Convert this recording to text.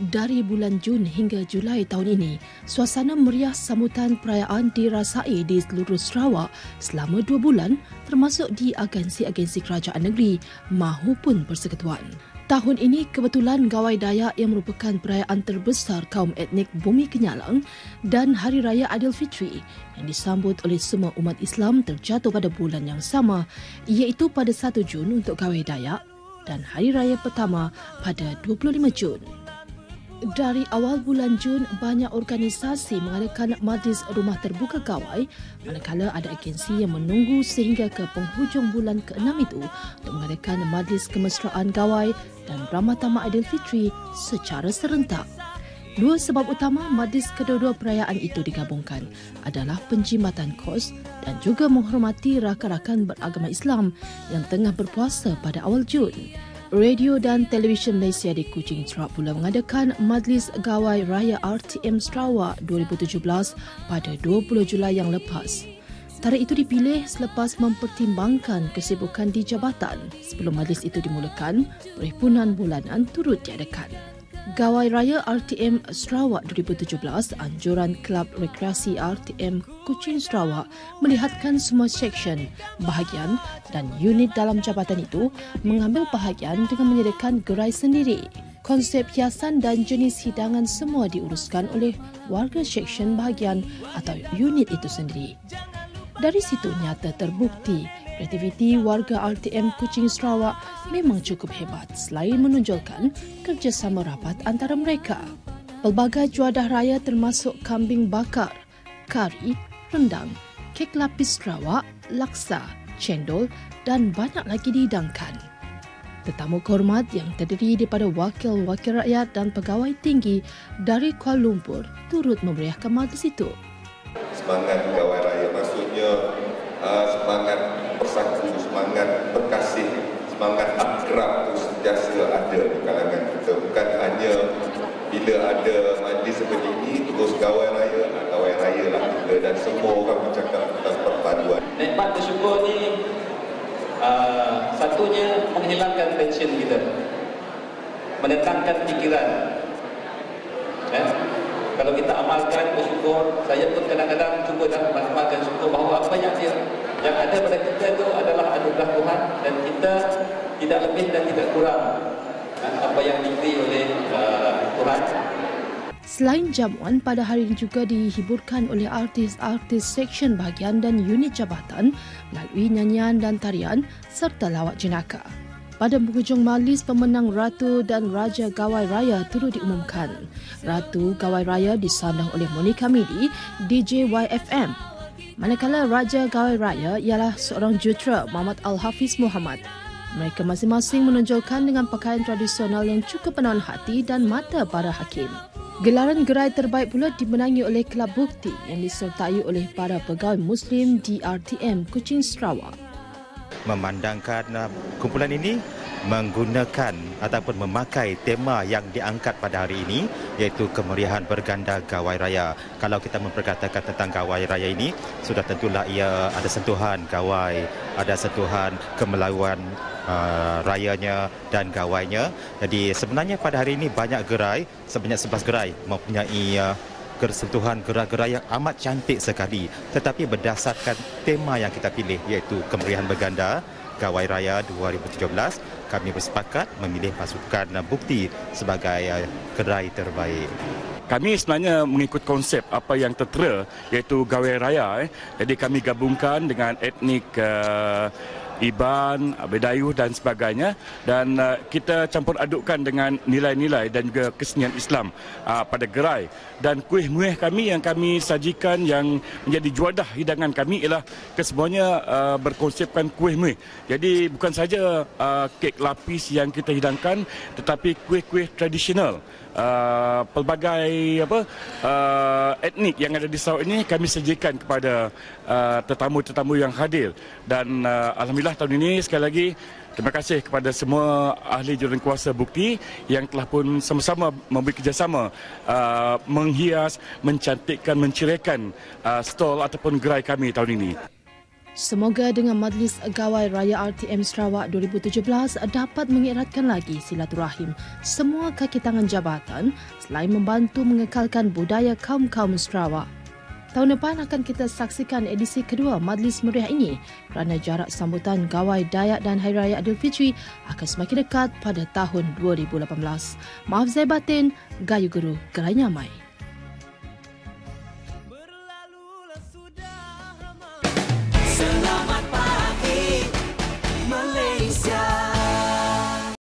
Dari bulan Jun hingga Julai tahun ini, suasana meriah sambutan perayaan dirasai di seluruh Sarawak selama 2 bulan termasuk di agensi-agensi kerajaan negeri mahupun persekutuan. Tahun ini kebetulan Gawai Dayak yang merupakan perayaan terbesar kaum etnik Bumi Kenyalang dan Hari Raya Aidilfitri yang disambut oleh semua umat Islam terjatuh pada bulan yang sama, iaitu pada 1 Jun untuk Gawai Dayak dan Hari Raya pertama pada 25 Jun. Dari awal bulan Jun, banyak organisasi mengadakan majlis rumah terbuka Gawai, manakala ada agensi yang menunggu sehingga ke penghujung bulan ke-6 itu untuk mengadakan majlis kemesraan Gawai dan ramah tamah Aidilfitri secara serentak. Dua sebab utama majlis kedua-dua perayaan itu digabungkan adalah penjimatan kos dan juga menghormati rakan-rakan beragama Islam yang tengah berpuasa pada awal Jun. Radio dan Televisyen Malaysia di Kuching Sarawak pula mengadakan Majlis Gawai Raya RTM Sarawak 2017 pada 20 Julai yang lepas. Tarikh itu dipilih selepas mempertimbangkan kesibukan di jabatan. Sebelum majlis itu dimulakan, perhimpunan bulanan turut diadakan. Gawai Raya RTM Sarawak 2017, anjuran Kelab Rekreasi RTM Kuching Sarawak melihatkan semua seksyen, bahagian dan unit dalam jabatan itu mengambil bahagian dengan menyediakan gerai sendiri. Konsep hiasan dan jenis hidangan semua diuruskan oleh warga seksyen bahagian atau unit itu sendiri. Dari situ nyata terbukti kreativiti warga RTM Kuching Sarawak memang cukup hebat selain menonjolkan kerjasama rapat antara mereka. Pelbagai juadah raya termasuk kambing bakar, kari, rendang, kek lapis Sarawak, laksa, cendol dan banyak lagi dihidangkan. Tetamu kehormat yang terdiri daripada wakil-wakil rakyat dan pegawai tinggi dari Kuala Lumpur turut memeriahkan majlis itu. Semangat Gawai Raya maksudnya semangat persatu, semangat berkasih, semangat akrab itu sentiasa ada di kalangan kita. Bukan hanya bila ada majlis seperti ini terus Gawai Raya lah kita, dan semua orang bercakap tentang perpaduan. Nikmat bersyukur ni satunya menghilangkan tension kita, menenangkan fikiran. Kalau kita amalkan bersyukur, saya pun kadang-kadang cuba nak amalkan syukur bahawa apa yang ada pada kita itu adalah anugerah Tuhan dan kita tidak lebih dan tidak kurang apa yang diberi oleh Tuhan. Selain jamuan, pada hari ini juga dihiburkan oleh artis-artis seksyen bahagian dan unit jabatan melalui nyanyian dan tarian serta lawak jenaka. Pada penghujung majlis, pemenang Ratu dan Raja Gawai Raya turut diumumkan. Ratu Gawai Raya disandang oleh Monica Midi, DJ YFM. Manakala Raja Gawai Raya ialah seorang jutera, Muhammad Al-Hafiz Muhammad. Mereka masing-masing menonjolkan dengan pakaian tradisional yang cukup menawan hati dan mata para hakim. Gelaran gerai terbaik pula dimenangi oleh Kelab Bukti yang disertai oleh para pegawai Muslim di RTM Kuching Sarawak. Memandangkan kumpulan ini menggunakan ataupun memakai tema yang diangkat pada hari ini, iaitu kemeriahan berganda Gawai Raya. Kalau kita memperkatakan tentang Gawai Raya ini, sudah tentulah ia ada sentuhan Gawai, ada sentuhan kemelayuan rayanya dan gawainya. Jadi sebenarnya pada hari ini banyak gerai, sebanyak 11 gerai mempunyai sentuhan gerai-gerai yang amat cantik sekali, tetapi berdasarkan tema yang kita pilih, iaitu kemeriahan berganda Gawai Raya 2017, kami bersepakat memilih pasukan Bukti sebagai gerai terbaik. Kami sebenarnya mengikut konsep apa yang tertera, iaitu Gawai Raya. Jadi kami gabungkan dengan etnik Iban, Bedayuh dan sebagainya, dan kita campur adukkan dengan nilai-nilai dan juga kesenian Islam pada gerai. Dan kuih-muih kami yang kami sajikan yang menjadi juadah hidangan kami ialah kesemuanya berkonsepkan kuih-muih. Jadi bukan saja kek lapis yang kita hidangkan, tetapi kuih-kuih tradisional. Pelbagai etnik yang ada di Sarawak ini kami sajikan kepada tetamu-tetamu yang hadir, dan alhamdulillah tahun ini sekali lagi terima kasih kepada semua ahli jurukuasa Bukti yang telah pun sama-sama memberi kerjasama menghias, mencantikkan, menceriakan stol ataupun gerai kami tahun ini. Semoga dengan Majlis Gawai Raya RTM Sarawak 2017 dapat mengeratkan lagi silaturahim semua kaki tangan jabatan selain membantu mengekalkan budaya kaum-kaum Sarawak. Tahun depan akan kita saksikan edisi kedua Majlis Meriah ini kerana jarak sambutan Gawai Dayak dan Hari Raya Aidilfitri akan semakin dekat pada tahun 2018. Maaf Zai Batin, Gayu Guru, Gerai Nyamai.